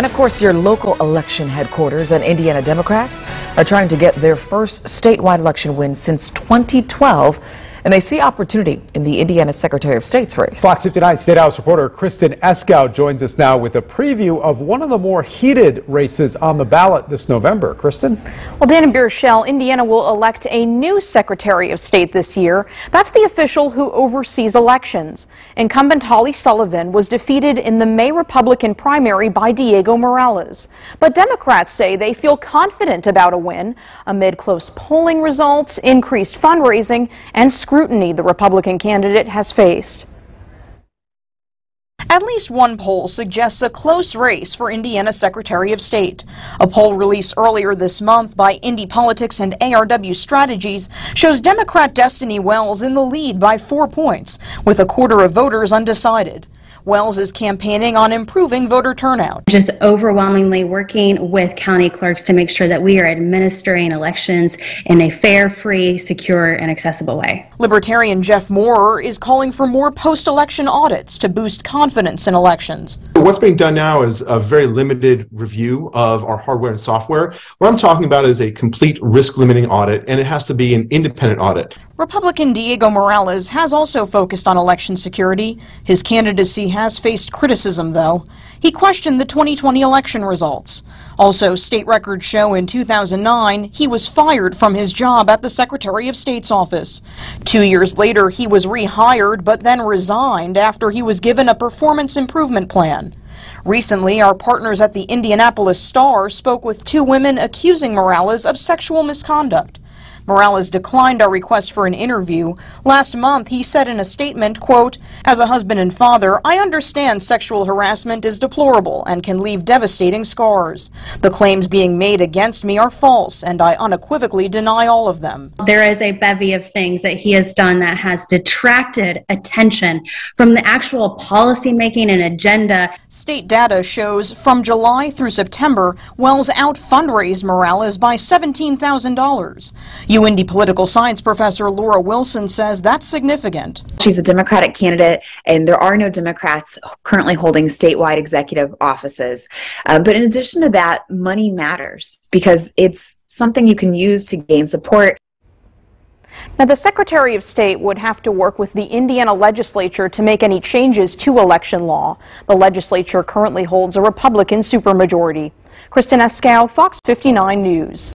And of course, your local election headquarters and Indiana Democrats are trying to get their first statewide election win since 2012. And they see opportunity in the Indiana Secretary of State's race. Fox 59 State House reporter Kristen Eskow joins us now with a preview of one of the more heated races on the ballot this November. Kristen? Well, Dan and Burchell, Indiana will elect a new Secretary of State this year. That's the official who oversees elections. Incumbent Holly Sullivan was defeated in the May Republican primary by Diego Morales. But Democrats say they feel confident about a win amid close polling results, increased fundraising, and scrutiny the Republican candidate has faced. At least one poll suggests a close race for Indiana Secretary of State. A poll released earlier this month by Indy Politics and ARW Strategies shows Democrat Destiny Wells in the lead by 4 points, with a quarter of voters undecided. Wells is campaigning on improving voter turnout. Just overwhelmingly working with county clerks to make sure that we are administering elections in a fair, free, secure, and accessible way. Libertarian Jeff Moorer is calling for more post-election audits to boost confidence in elections. What's being done now is a very limited review of our hardware and software. What I'm talking about is a complete risk-limiting audit, and it has to be an independent audit. Republican Diego Morales has also focused on election security. His candidacy has faced criticism, though. He questioned the 2020 election results. Also, state records show in 2009 he was fired from his job at the Secretary of State's office. 2 years later, he was rehired but then resigned after he was given a performance improvement plan. Recently, our partners at the Indianapolis Star spoke with 2 women accusing Morales of sexual misconduct. Morales declined our request for an interview. Last month, he said in a statement, quote, "As a husband and father, I understand sexual harassment is deplorable and can leave devastating scars. The claims being made against me are false, and I unequivocally deny all of them." There is a bevy of things that he has done that has detracted attention from the actual policy making and agenda. State data shows from July through September, Wells out-fundraised Morales by $17,000. UIndy political science professor Laura Wilson says that's significant. She's a Democratic candidate, and there are no Democrats currently holding statewide executive offices. But in addition to that, money matters because it's something you can use to gain support. Now, the Secretary of State would have to work with the Indiana legislature to make any changes to election law. The legislature currently holds a Republican supermajority. Kristen Eskow, Fox 59 News.